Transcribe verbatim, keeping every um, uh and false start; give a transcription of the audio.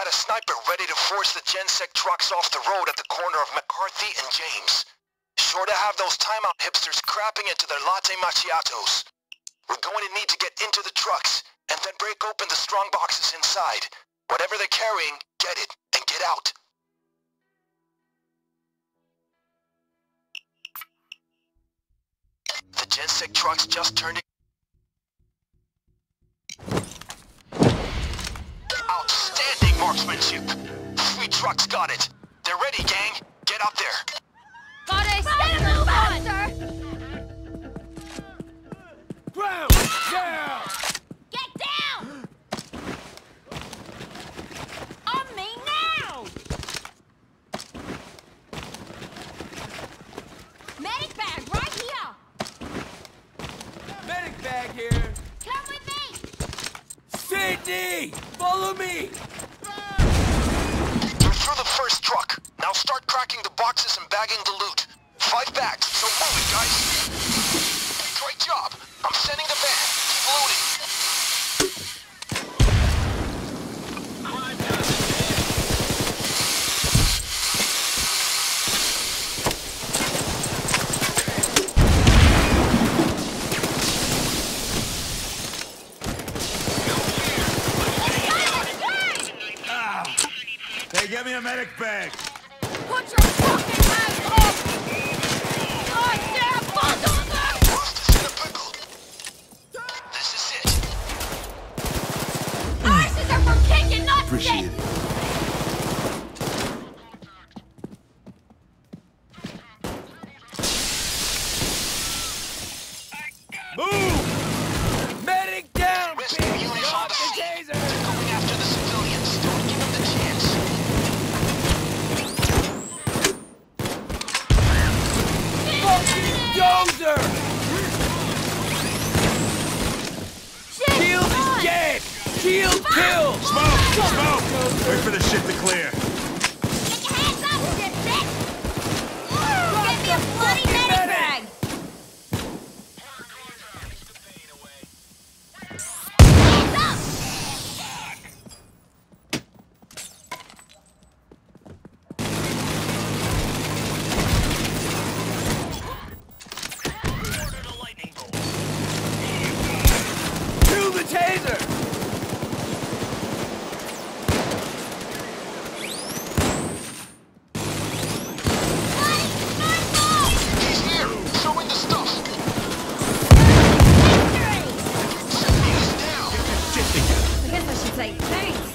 got a sniper ready to force the Gensec trucks off the road at the corner of McCarthy and James. Sure to have those timeout hipsters crapping into their latte macchiatos. We're going to need to get into the trucks, and then break open the strong boxes inside. Whatever they're carrying, get it, and get out. The Gensec trucks just turned... Outstanding marksmanship! Three trucks got it. They're ready, gang. Get out there. Got a move on, sir! Ground! Down! Get down! On me now! Medic bag right here! Medic bag here! Come with me! Sydney! Follow me! You're through the first truck. Now start cracking the boxes and bagging the loot. Five bags, so move it, guys. Great job. I'm sending the van. Keep loading. Hey, get me a medic bag! Put your fucking hands up! Goddamn bulldozer! Lost in a pickle. This is it. Arses are for kicking, not Appreciate shit! it. Move! Medic down! Rescue bitch! units on Drop the the scene. taser! They're going after the civilians. Don't give them the chance. Fucking dozer! Shit, Shield is on! dead! Shield kill! Smoke! Smoke! Wait for the shit to clear. Get your hands up, dipshit! Get me a bloody medic bag! Hands up! Kill the taser! He's here. Throwing the stuff. Victory! Sydney is down. I guess I should say thanks.